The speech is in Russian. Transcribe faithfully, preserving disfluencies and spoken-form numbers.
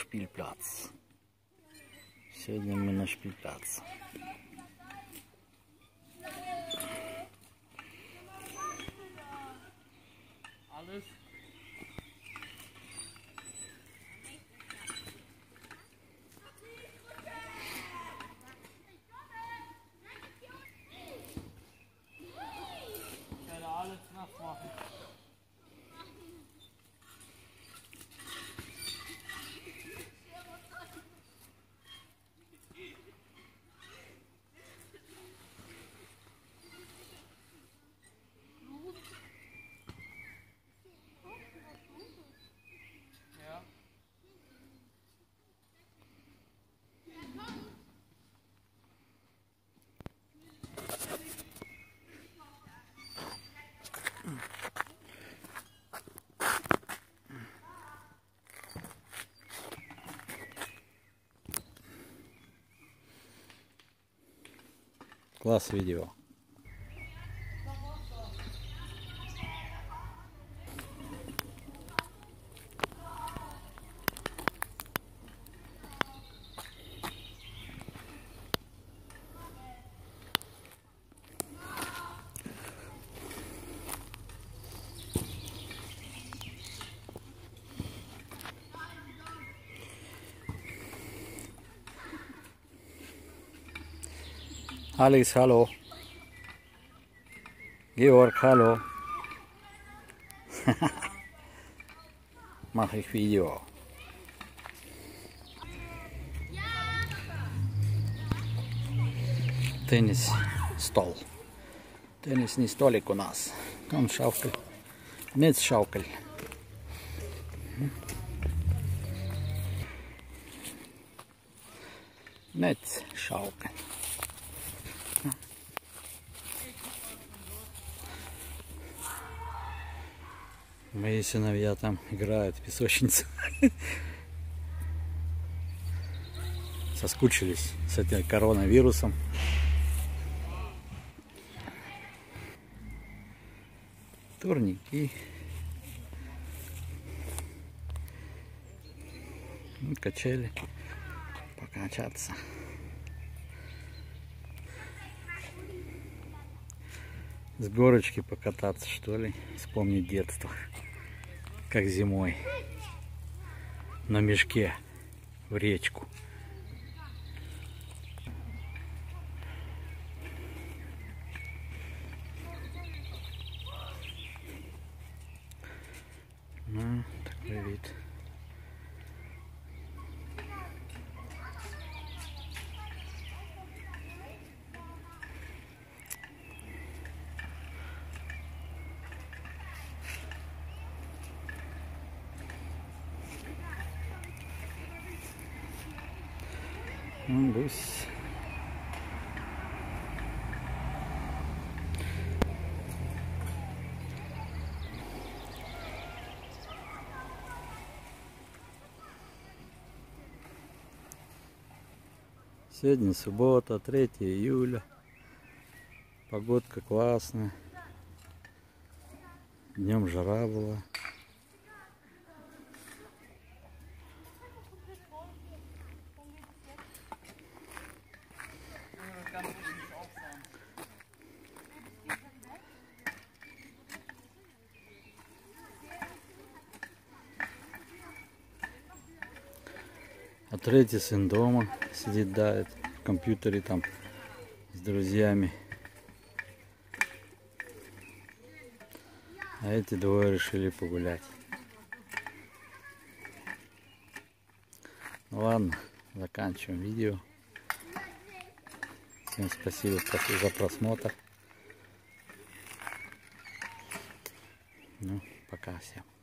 Spielplatz. Сегодня мы на Spielplatz. Alles. Ich werde alles nass machen. Класс видео. Alice, hallo. Georg, hallo. Mache ich Video. Теннис стол. Теннисный столик у нас. Там шавкаль. Нет шавкаль. Нет шавкаль. Мои сыновья там играют в песочницу. Соскучились с этим коронавирусом. Турники. Ну, качели. Покачаться. С горочки покататься, что ли. Вспомнить детство. Как зимой. На мешке в речку. Ну, такой вид. Ну, гусь. Сегодня суббота, третье июля. Погодка классная. Днем жара была. А третий сын дома сидит, дает в компьютере там с друзьями. А эти двое решили погулять. Ну ладно, заканчиваем видео. Всем спасибо за просмотр. Ну, пока всем.